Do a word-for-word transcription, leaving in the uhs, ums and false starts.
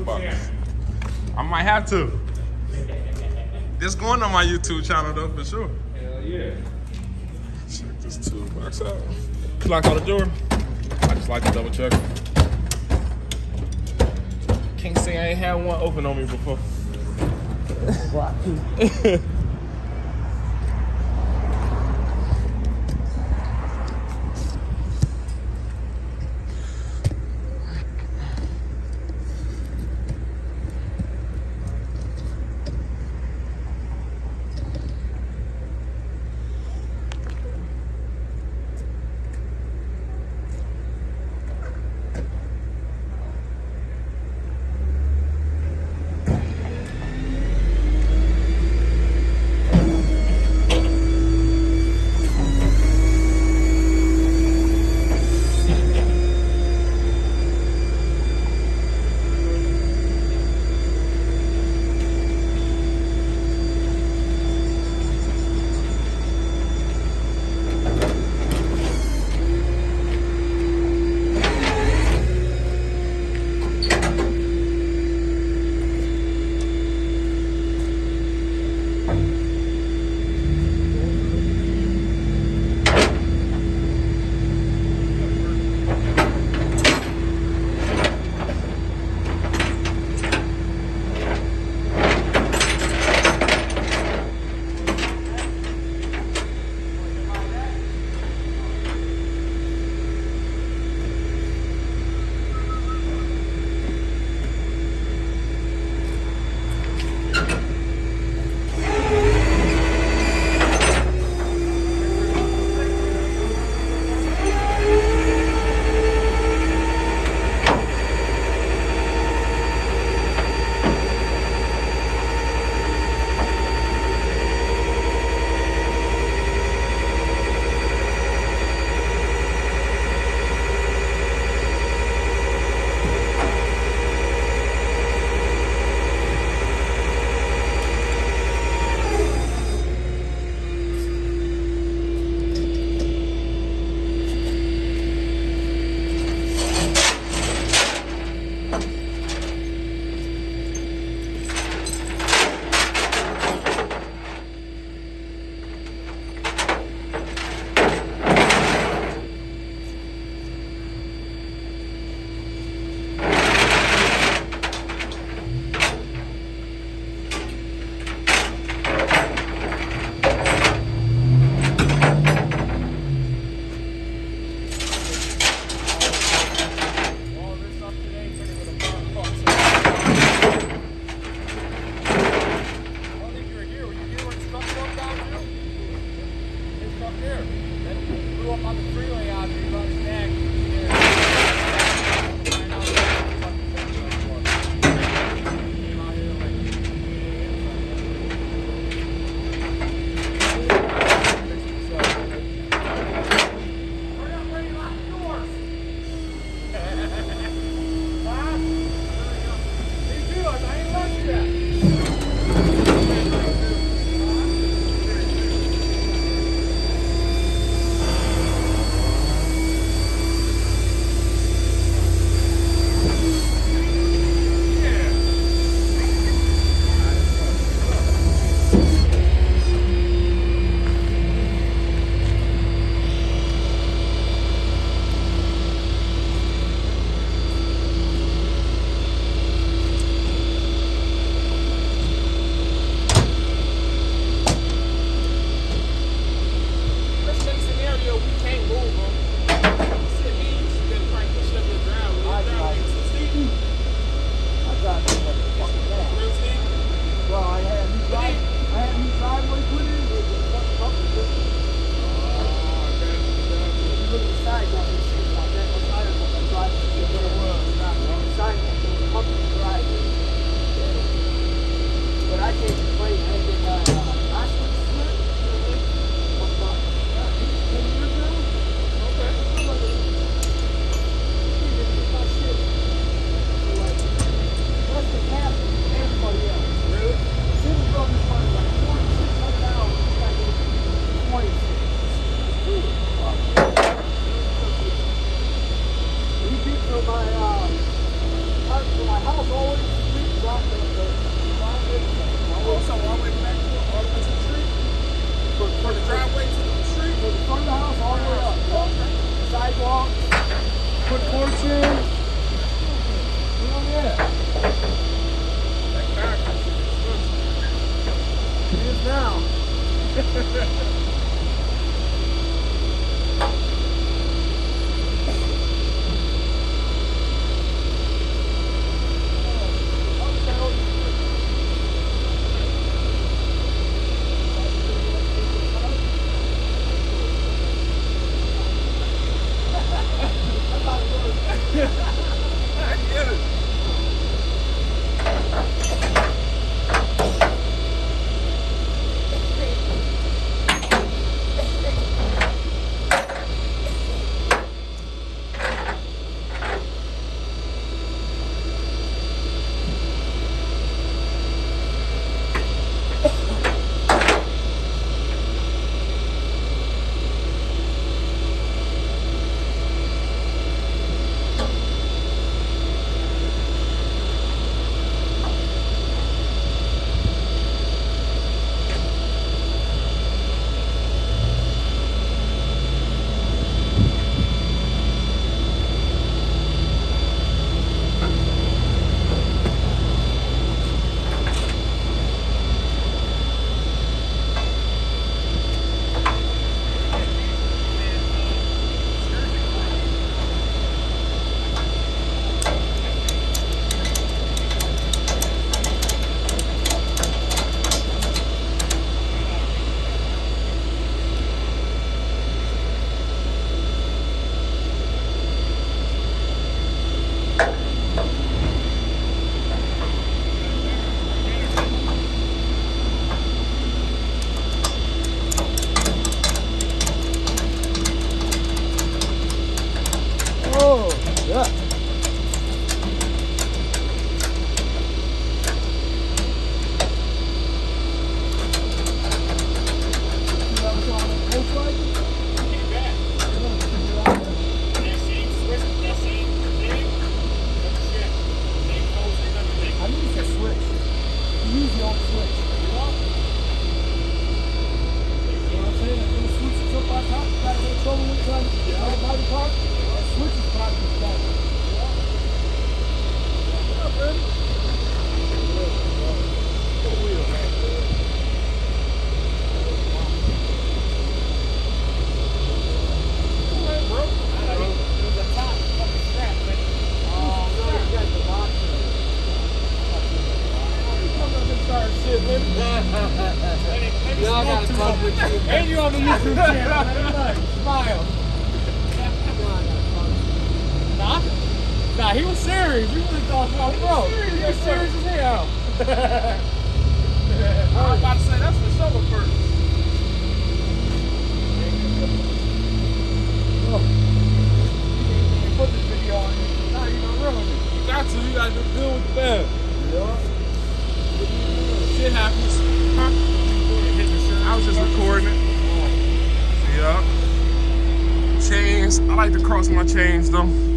box. I might have to. This going on my YouTube channel though, for sure. Hell yeah. Check this toolbox out. Clock on the door. I just like to double check. Can't say I ain't had one open on me before. Fortune. Oh, yeah. That car comes in It is now. And you're on the YouTube channel. Smile. Nah? Nah, he was serious. We really thought, oh, bro, he was serious as hell. I was about to say, that's the summer first. Oh. Put this video on you. Now you're gonna ruin it. You got to. You got to do good with the bad. Yeah. Shit happens. Huh? I was just recording it. Yeah. Chains. I like to cross my chains though.